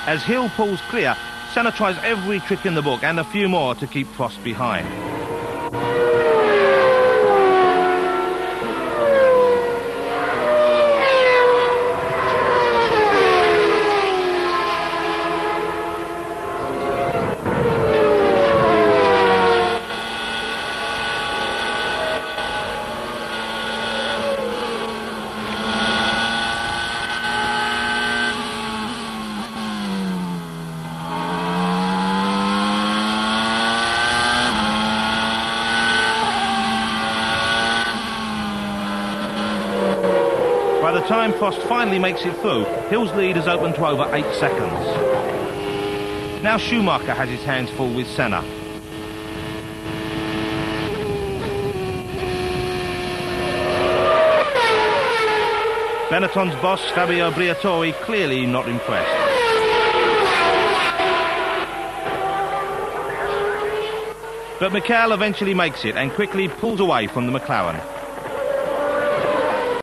As Hill pulls clear, Senna tries every trick in the book and a few more to keep Prost behind. By the time Prost finally makes it through, Hill's lead has opened to over 8 seconds. Now Schumacher has his hands full with Senna. Benetton's boss, Fabio Briatore, clearly not impressed. But Michael eventually makes it and quickly pulls away from the McLaren.